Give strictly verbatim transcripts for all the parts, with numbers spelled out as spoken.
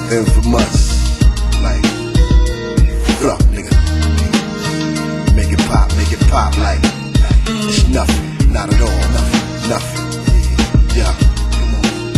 Infamous, like, fuck, nigga. Make it pop, make it pop like, it's nothing, not at all, nothing, nothing. Yeah, come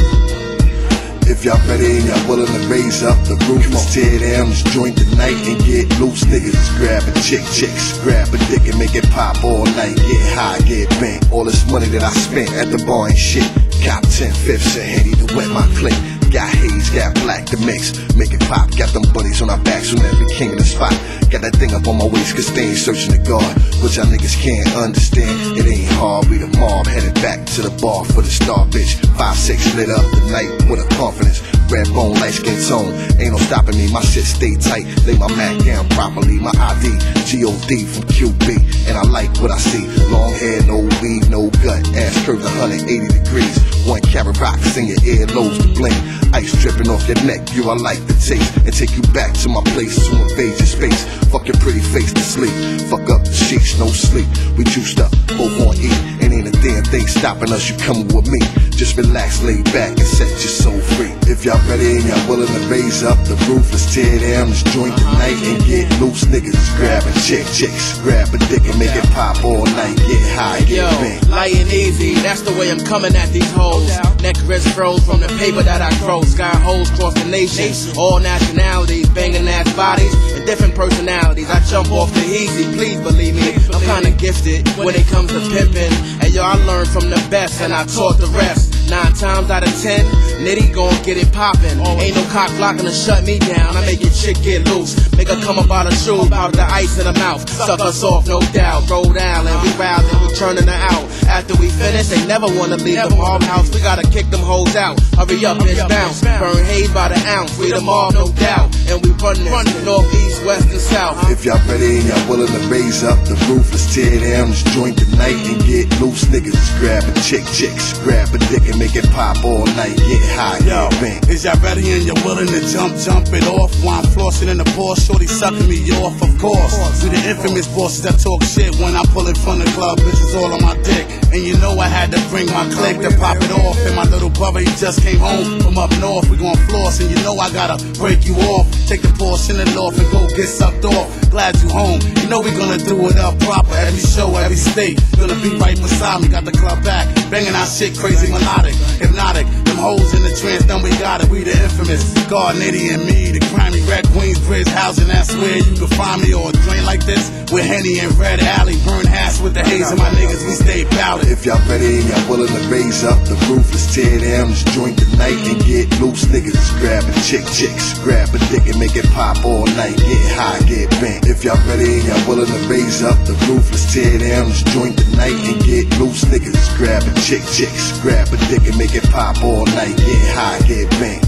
on. If y'all ready and y'all willing to raise up the roof, let's tear down this joint tonight and get loose. Niggas grab a chick, chicks grab a dick and make it pop all night. Get high, get bent. All this money that I spent at the bar ain't shit. Cop ten fifths of Henny to wet my click. Got haze, got black to mix. Make it pop, got them buddies on our backs on every king of the spot. Got that thing up on my waist cause they ain't searching the guard, which y'all niggas can't understand. It ain't hard, we the mob, headed back to the bar for the star bitch. Five, six lit up the night with a confidence. Red bone, light skin tone, ain't no stopping me, my shit stay tight. Lay my Mac down properly, my I D, G O D from Q B. And I like what I see, long hair, no weave, no gut. Ass curves one hundred eighty degrees. One carat rocks in your earlobes to bling. Ice dripping off your neck, you I like the taste. And take you back to my place to invade your space. Fuck your pretty face to sleep, fuck up the sheets, no sleep. We juiced up, both on E, and ain't a damn thing stopping us, you coming with me. Just relax, lay back and set your soul free. If y'all ready and y'all willing to raise up the roof, let's tear down this joint tonight and get loose. Niggas grab a chick, chicks grab a dick and make it pop all night. Get high, get bent. Light and easy, that's the way I'm coming at these hoes. Neck wrist froze from the paper that I grow. Sky holes cross the nation, all nationalities, banging ass bodies and different personalities. I jump off the easy, please believe me. I'm kinda gifted when it comes to pimping. And yo, I learned from the best and I taught the rest. Nine times out of ten, Nitty gon' get it poppin'. Ain't no cock blocking to shut me down. I make your chick get loose, make her come up out of shoe, out of the ice in her mouth, suck us off, no doubt. Rhode Island, we wild and we turning her out. After we finish, they never wanna leave the mob house. We gotta kick them hoes out. Hurry up, bitch, bounce. Burn haze by the ounce. We the mob, no doubt. And we running north, east, west, and south. If y'all ready and y'all willing to raise up the roof, let's tear down this joint tonight and get loose. Niggas grab a chick, chicks grab a dick and make it pop all night. Get high, yo, get bent. Is y'all ready and you're willing to jump, jump it off? While I'm flossing in the Porsche, shorty sucking me off, of course. We the infamous bosses that talk shit when I pull it from the club, bitches all on my dick. And you know I had to bring my click to pop it off. And my little brother, he just came home from up north. We gon' floss and you know I gotta break you off. Take the Porsche in the north and go get sucked off. Glad you home, you know we gonna do it up proper. Every show, every state, gonna be right beside me. Got the club back, banging our shit crazy, melodic, hypnotic. Them hoes in the trance, then we got it. We the infamous G O D, Nitty and me, the grimy red Queensbridge housing. That's where you can find me, or a drain like this with Henny and Red Alley. Burn hash with the haze and my niggas, we stay powdered. If y'all ready and y'all willing to raise up the roof, let's tear down this joint tonight and get loose. Niggas grab a chick, chicks grab a dick and make it pop all night. Get high, get bent. If y'all ready and y'all willing to raise up the roof, let's tear down this joint tonight and get loose. Niggas grab a chick, chicks grab a dick and make it pop all night. Get high, get bent.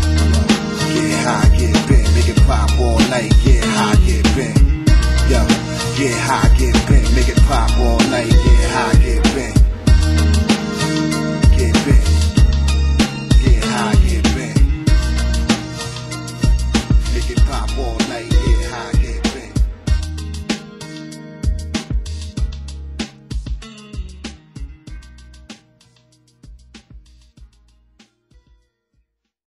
Get high, get bent. Make it pop all night. Get high, get bent. Yo, get high, get bent. Make it